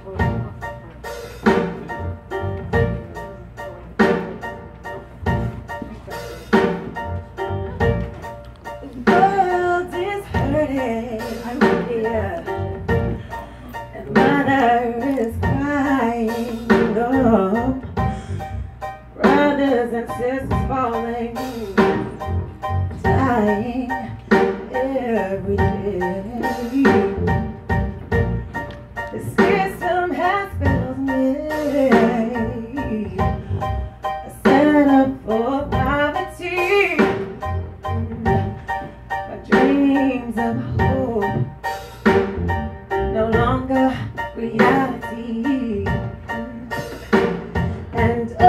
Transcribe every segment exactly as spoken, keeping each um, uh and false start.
world is hurting, I'm here, and mother is crying. Oh, brothers and sisters falling, dying every day. The system has failed me. I set up for poverty. My dreams of hope no longer reality. And oh,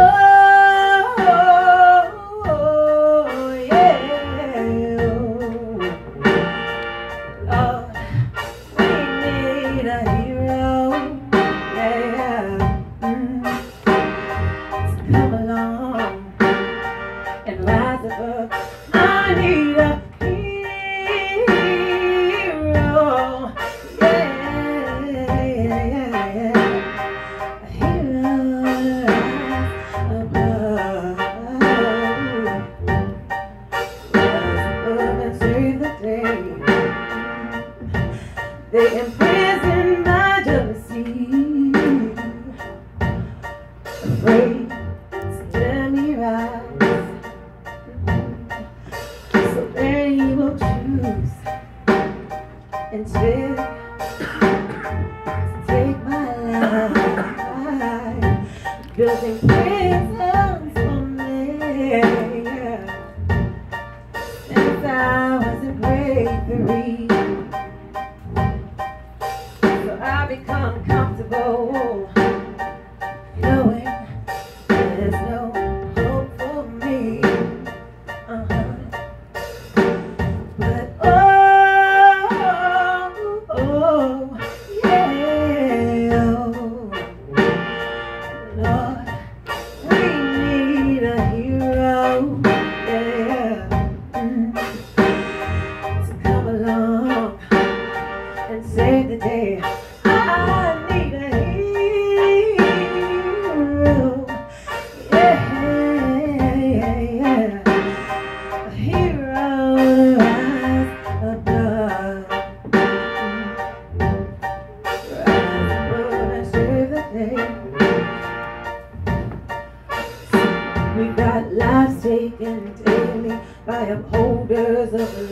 yeah, Lord, we need a hero, yeah, mm, to come along and rise above. I need a hero, yeah, yeah, yeah, a hero above, rise above and save the day. They imprison my jealousy, afraid to let me rise. So they will choose instead to take my life, building prisons for me. Since I wasn't bravery, so I become comfortable knowing there's no hope for me. Uh-huh. But oh, oh, yeah, oh, Lord, we need a hero, yeah, mm, to come along and save the day. I need a hero, yeah, yeah, yeah, a hero rise above, rise above and save the day. We got lives taken daily by upholders of